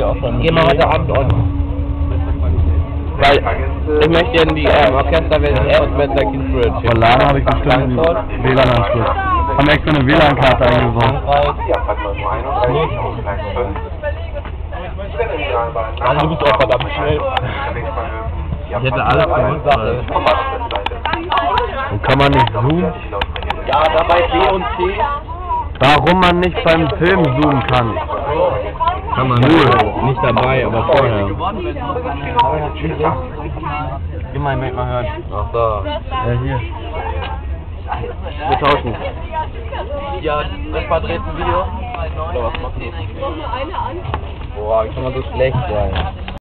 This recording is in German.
Gehen wir heute Abend on. Weil ich möchte in die Orchesterversion von Bad Like in Bridge. Von Lana habe ich bestimmt einen WLAN-Anschluss. Haben extra eine WLAN-Karte eingebaut. Also du bist auch verdammt schnell. Ich hätte alles gemacht. Und kann man nicht zoomen? Ja, dabei B und C. Warum man nicht beim Film zoomen kann? Kann man nicht dabei, aber vorher. Geh mal, mal hören. Ach da. Ja, hier. Wir tauschen. Ja, das war dreht ein Video. Oder was machst du? Boah, wie kann man so schlecht sein?